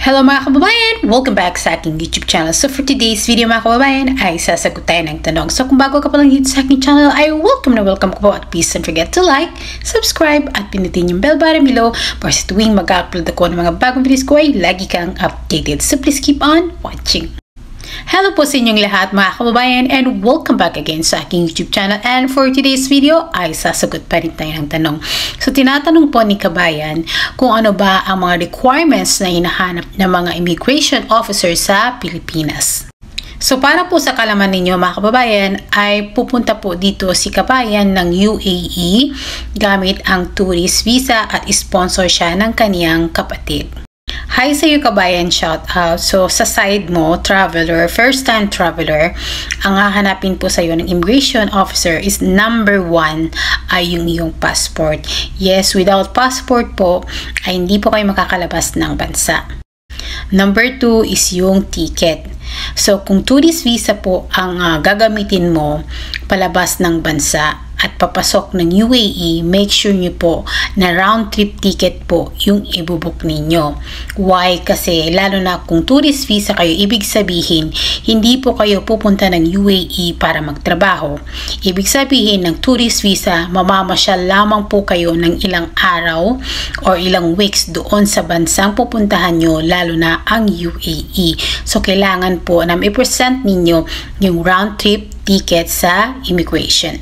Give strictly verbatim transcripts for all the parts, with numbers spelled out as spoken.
Hello mga kababayan! Welcome back sa aking YouTube channel. So for today's video mga kababayan ay sasagot tayo ng tanong. So kung bago ka pa lang dito sa aking channel ay welcome na welcome ko po at please don't forget to like, subscribe at pinutin yung bell button below para sa tuwing mag-upload ako ng mga bagong videos ko ay lagi kang updated. So please keep on watching. Hello po sa inyong lahat mga kababayan and welcome back again sa aking YouTube channel. And for today's video ay sasagot pa rin tayo ng tanong. So tinatanong po ni kabayan kung ano ba ang mga requirements na hinahanap ng mga immigration officer sa Pilipinas. So para po sa kalaman ninyo mga kababayan ay pupunta po dito si kabayan ng U A E gamit ang tourist visa at sponsor siya ng kaniyang kapatid. Hi sa iyo kabayan, shout out. So sa side mo, traveler, first time traveler, ang hahanapin po sa iyo ng immigration officer is number one ay yung iyong passport. Yes, without passport po ay hindi po kayo makakalabas ng bansa. Number two is yung ticket. So kung tourist visa po ang uh, gagamitin mo palabas ng bansa at papasok ng U A E, make sure nyo po na round trip ticket po yung ibubuk ninyo. Why? Kasi lalo na kung tourist visa kayo, ibig sabihin hindi po kayo pupunta ng U A E para magtrabaho. Ibig sabihin ng tourist visa, mamamasyal lamang po kayo ng ilang araw or ilang weeks doon sa bansang pupuntahan nyo, lalo na ang U A E. So kailangan po na i-present ninyo yung round trip ticket sa immigration.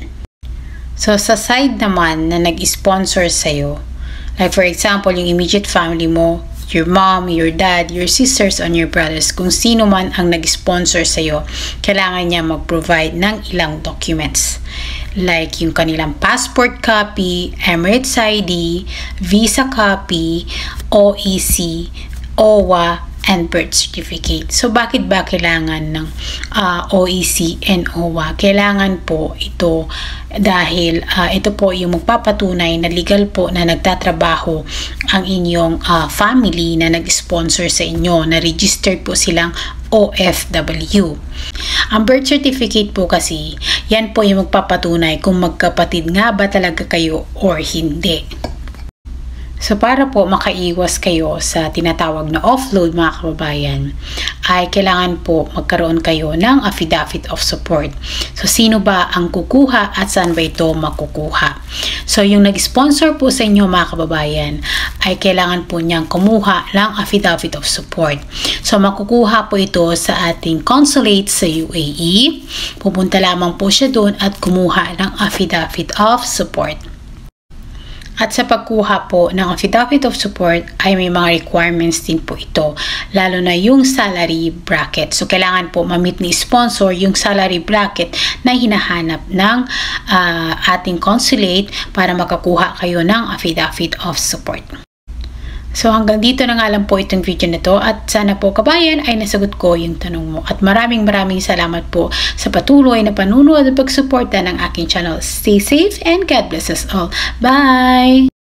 So, sa side naman na nag-sponsor sa'yo, like for example, yung immediate family mo, your mom, your dad, your sisters, and your brothers, kung sino man ang nag-sponsor sa'yo, kailangan niya mag-provide ng ilang documents. Like yung kanilang passport copy, Emirates I D, visa copy, O E C, O W A, and birth certificate. So, bakit ba kailangan ng uh, O E C and O W A? Kailangan po ito dahil uh, ito po yung magpapatunay na legal po na nagtatrabaho ang inyong uh, family na nag-sponsor sa inyo, na registered po silang O F W. Ang birth certificate po kasi, yan po yung magpapatunay kung magkapatid nga ba talaga kayo or hindi. So para po makaiwas kayo sa tinatawag na offload mga kababayan, ay kailangan po magkaroon kayo ng affidavit of support. So sino ba ang kukuha at saan ba ito makukuha? So yung nag-sponsor po sa inyo mga kababayan ay kailangan po niyang kumuha ng affidavit of support. So makukuha po ito sa ating consulate sa U A E. Pupunta lamang po siya doon at kumuha ng affidavit of support. At sa pagkuha po ng affidavit of support ay may mga requirements din po ito, lalo na yung salary bracket. So kailangan po ma-meet ni sponsor yung salary bracket na hinahanap ng uh, ating consulate para makakuha kayo ng affidavit of support. So hanggang dito na nga lang po itong video na to at sana po kabayan ay nasagot ko yung tanong mo. At maraming maraming salamat po sa patuloy na panunood at pagsuporta ng aking channel. Stay safe and God bless us all. Bye!